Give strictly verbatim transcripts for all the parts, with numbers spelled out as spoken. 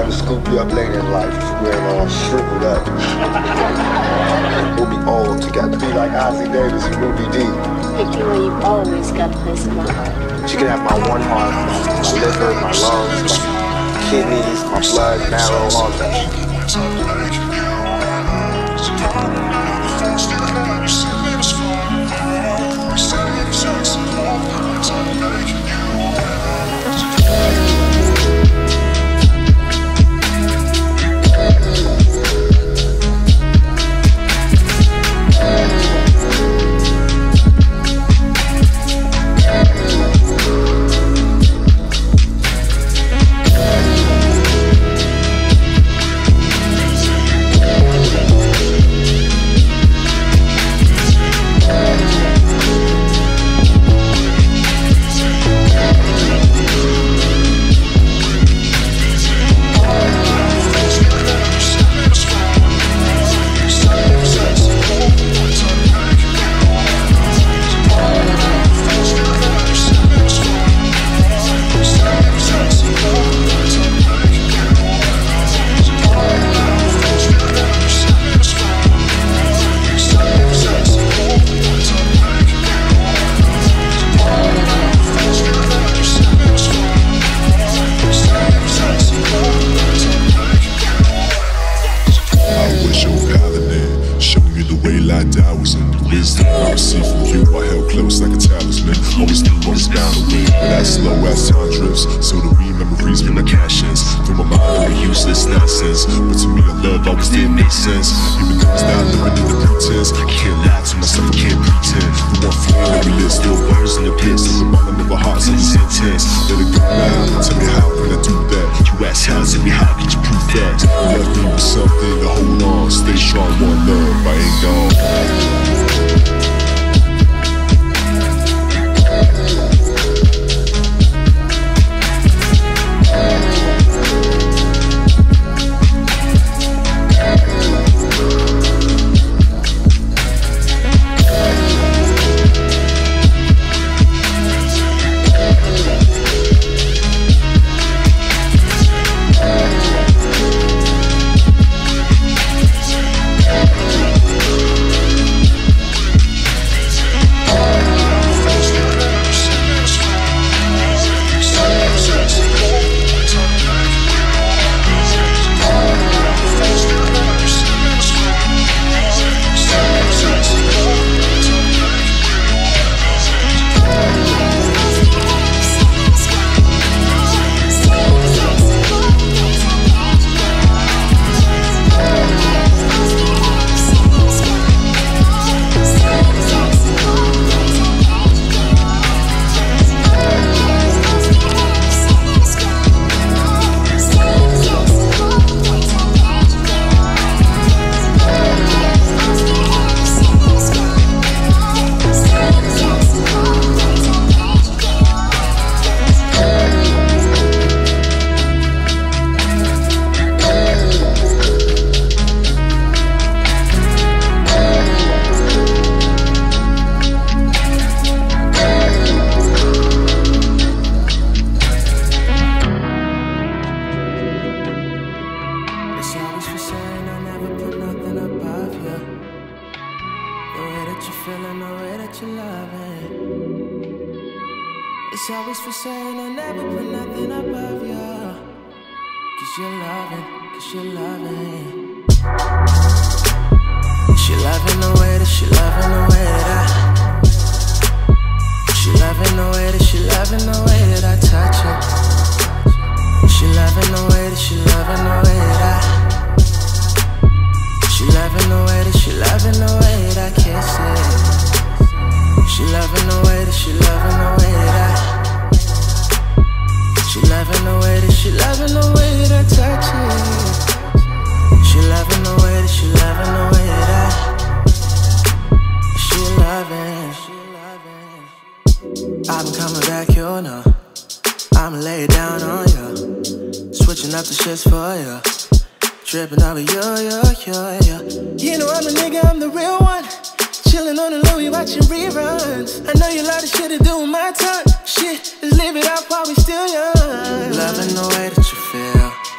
come scoop you up later in life if you ain't all shriveled up. We'll be old together. Be like Ozzie Davis and Ruby Dee. Pick you where you've always got a place in my heart. She can have my one heart, my liver, my lungs, my kidneys, my blood, marrow, all that. Trippin' over you, you, you, you. You know I'm the nigga, I'm the real one. Chillin' on the low, we watchin' reruns. I know you love the shit to do with my tongue. Shit, let's live it up while we still young. Loving the way that you feel.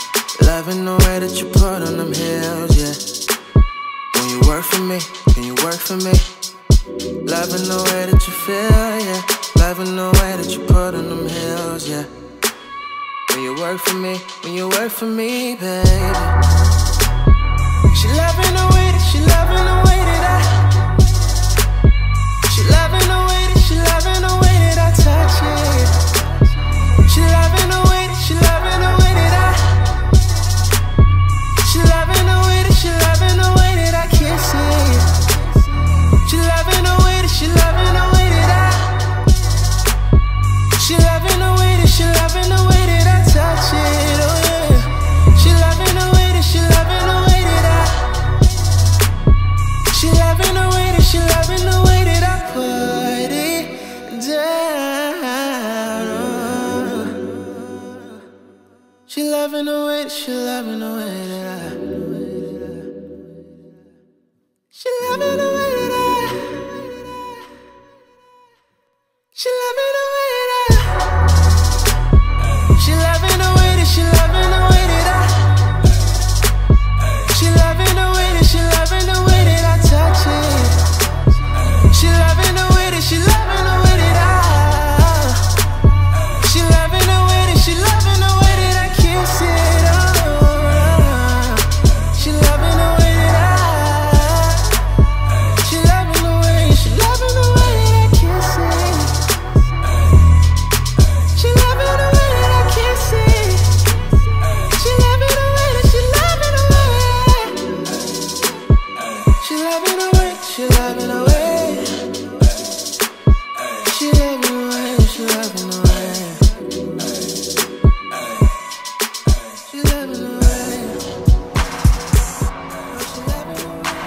Loving the way that you put on them heels, yeah. When you work for me, can you work for me? Loving the way that you feel, yeah. Loving the way that you put on them heels, yeah. When you work for me, when you work for me, baby. She loving the way that, she loving the way that I. She loving the way that, she loving the way that I touch it. She loving the way that, she loving the way that I. She loving the way that, she loving the way that I kiss it. She loving the way that, she loving the way that I. She loving the way that, she loving the way that I touch it, oh yeah. She loving the way that, she loving the way that I. She loving the way that, she loving the way that I put it down, oh. She loving the way that, she loving the way that I. She loving the way that I. She loving the way that I. She loving the way that, she loving the way that I. She loving the way that, she loving the way that I touch it. She loving the way that, she loving the way that I. She loving the way that, she loving the way that I kiss it, oh. She loving the way that I. She loving the way, she loving the way that I kiss it. She loving the way that I kiss it. She loving the way that, she loving the way. She loving the way, she loving the way. She loving the way, she loving the way. She loving the way. Oh, she loving the way,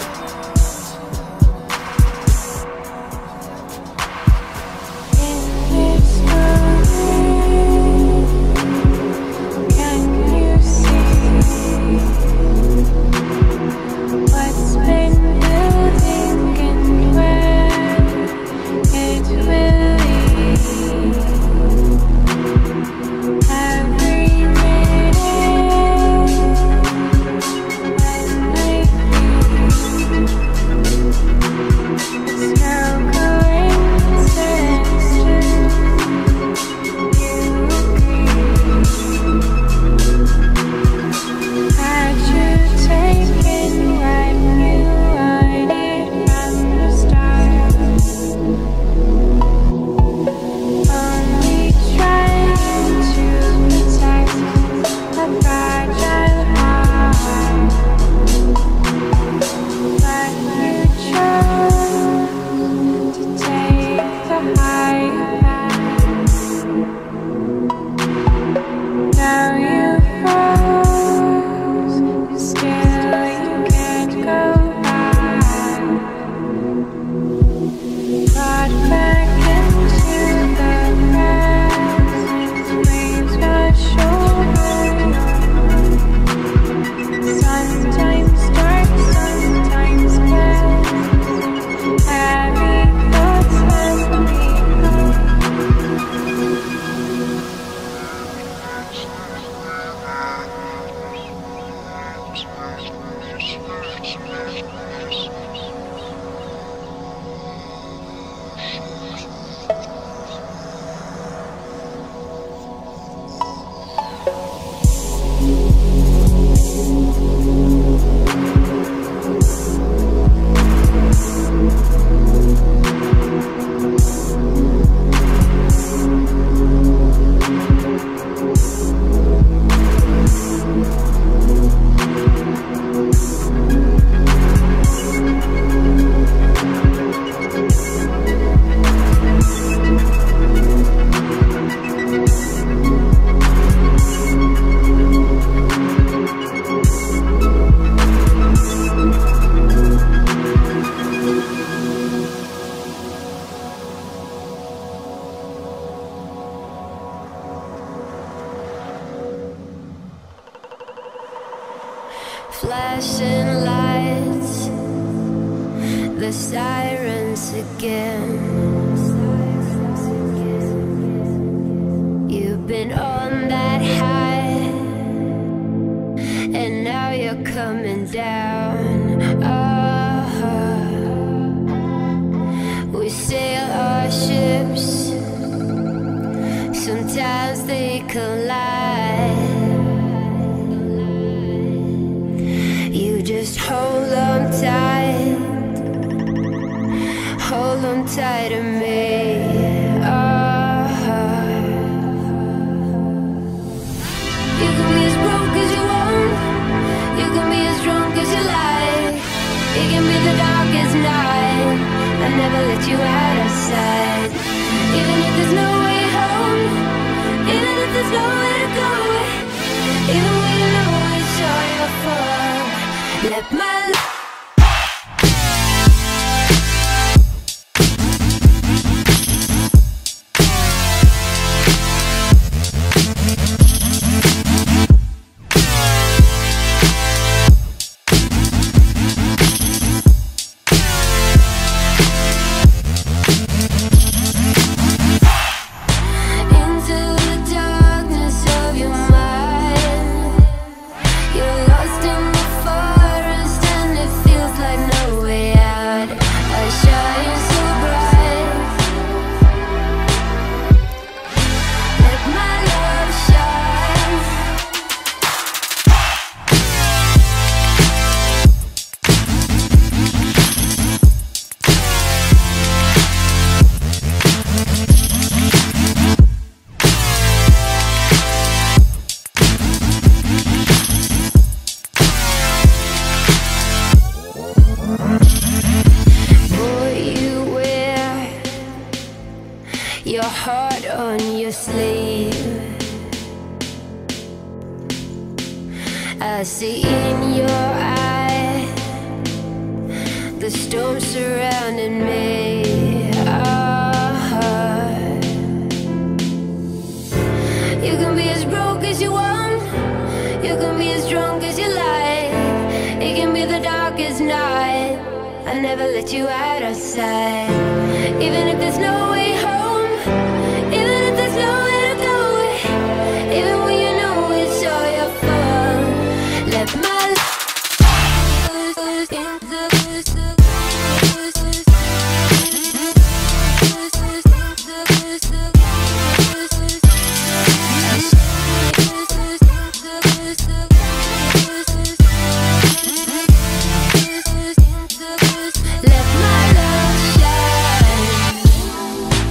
Can you see what's been building and where it will lead? Every minute when I feel it's no coincidence to you agree. Had you taken what you wanted from the start, only trying to protect a fragile heart, but you chose to take the high path. Now you froze, still you can't go back. Got back into the present, waves wash over. Sometimes dark, sometimes bright. Heavy thoughts let me go. Flashing lights, the sirens again. You've been on that high, collide. You just hold on tight, hold on tight to me. Oh. You can be as broke as you want, you can be as drunk as you like. It can be the darkest night, I never let you out of sight. Even if there's no way home, even if there's nowhere to go, even when you know it's all your fault, let my love your heart on your sleeve. I see in your eye the storm surrounding me. Oh. You can be as broke as you want, you can be as drunk as you like. It can be the darkest night, I never let you out of sight. Even if there's no way home, even if there's nowhere to go, even when you know it's all your fault, let my let my love shine.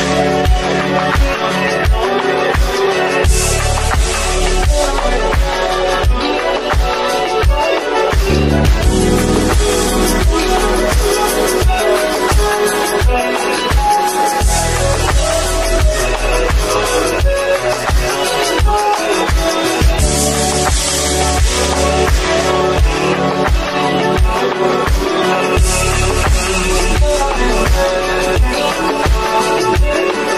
We'll be right back.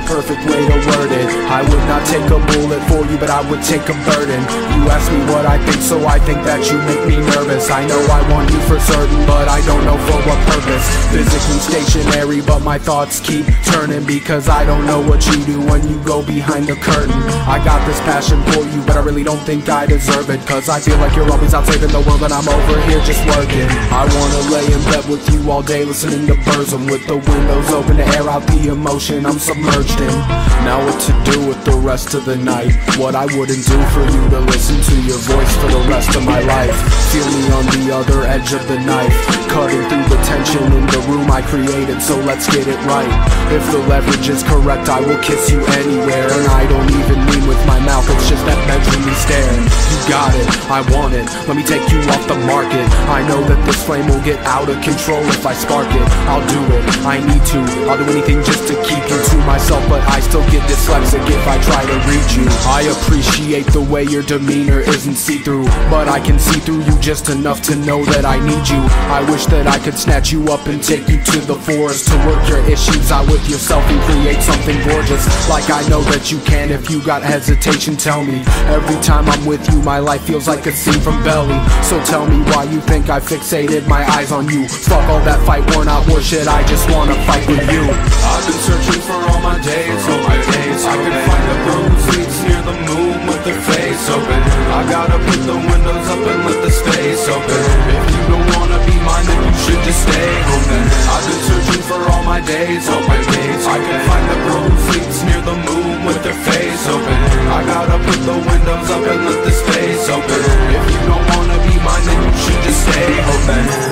perfect way to word it. I would not take a bullet for you, but I would take a burden. You ask me what I think, so I think that you make me nervous. I know I want you for certain, but I don't know for what purpose. Physically stationary, but my thoughts keep turning, because I don't know what you do when you go behind the curtain. I got this passion for you, but I really don't think I deserve it, cause I feel like you're always out saving the world and I'm over here just working. I wanna lay in bed with you all day, listening to birds, and with the windows open to air out the emotion I'm submerged in. Now what to do with the rest of the night? What I wouldn't do for you to listen to your voice for the rest of my life. Feel me on the other edge of the knife, cutting through the tension in the room I created, so let's get it right. If the leverage is correct, I will kiss you anywhere, and I don't even mean with my mouth, it's just that bedroom stare. You got it, I want it, let me take you off the market. I know that this flame will get out of control if I spark it. I'll do it, I need to, I'll do anything just to keep you to myself, but I still get dyslexic if I try to read you. I appreciate the way your demeanor isn't see-through, but I can see through you just enough to know that I need you. I wish that I could snatch you up and take you to the forest to work your issues out with yourself and create something gorgeous, like I know that you can. If you got hesitation, tell me. Every time I'm with you, my life feels like a scene from Belly. So tell me why you think I fixated my eyes on you. Fuck all that fight worn out bullshit, I just wanna fight with you. I've been searching for all my days, all my days. I can find a girl who sleeps near the moon with her face open. I gotta put the windows up and let the space open. If you don't wanna be mine, then you should just stay home then. I've been searching for all my days, all my days. I can find a girl who sleeps near the moon with her face open. I gotta put the windows up and let the space open. If you don't wanna be mine, then you should just stay home then.